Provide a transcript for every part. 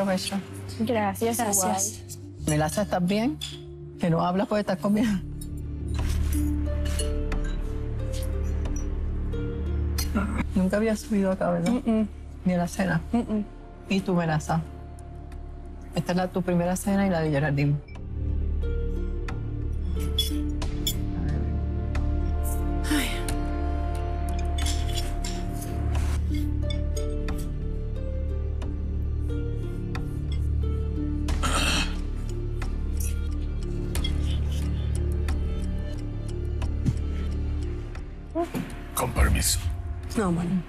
provecho. Gracias. Gracias. Melaza, ¿estás bien? Que no hablas porque estás comiendo. Nunca había subido acá, ¿verdad? Ni a la cena. ¿Y tu Melaza? Esta es tu primera cena y la de Geraldine. Con permiso. No, bueno.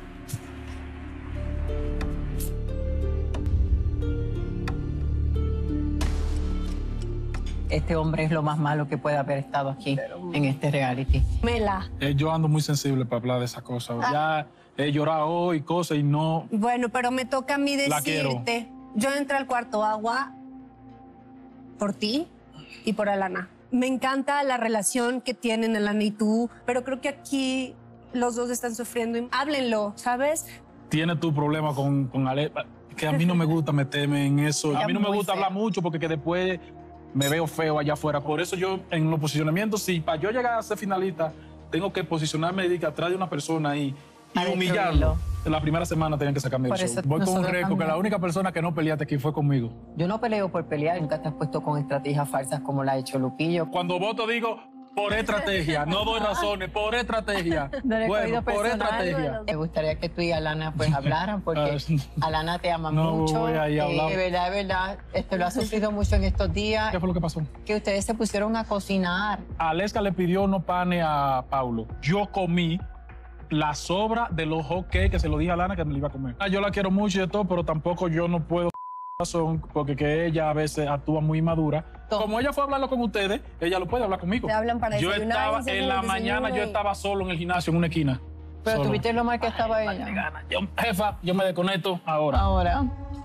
Este hombre es lo más malo que puede haber estado aquí en este reality. Mela. Yo ando muy sensible para hablar de esas cosas. Ya he llorado hoy, cosas y no... Bueno, pero me toca a mí La decirte. Yo entré al cuarto agua por ti y por Alana. Me encanta la relación que tienen Alana y tú, pero creo que aquí los dos están sufriendo. Háblenlo, ¿sabes? Tiene tu problema con Ale, que a mí no me gusta meterme en eso. A mí no me gusta hablar mucho porque que después me veo feo allá afuera. Por eso yo, en los posicionamientos, si para yo llegar a ser finalista, tengo que posicionarme atrás de una persona y humillarlo. En la primera semana tenían que sacarme del show. Voy con un récord que la única persona que no peleaste aquí fue conmigo. Yo no peleo por pelear, nunca te has puesto con estrategias falsas como la ha hecho Lupillo. Cuando voto digo, por estrategia, no doy razones, por estrategia. Bueno, por estrategia. Me gustaría que tú y Alana pues hablaran porque Alana te ama mucho. Voy a ir a hablar. De verdad, lo ha sufrido mucho en estos días. ¿Qué fue lo que pasó? Que ustedes se pusieron a cocinar. Aleska le pidió unos panes a Paulo. Yo comí la sobra de los hot cakes que se lo dije a Alana que me lo iba a comer. Yo la quiero mucho y de todo, pero tampoco yo no puedo razón porque que ella a veces actúa muy inmadura. Como ella fue a hablarlo con ustedes, ella lo puede hablar conmigo. Te hablan para Yo desayunar, estaba en la mañana, yo estaba solo en el gimnasio en una esquina. Pero Solo. tuviste lo mal que estaba ella. Jefa, yo me desconecto ahora. Ahora.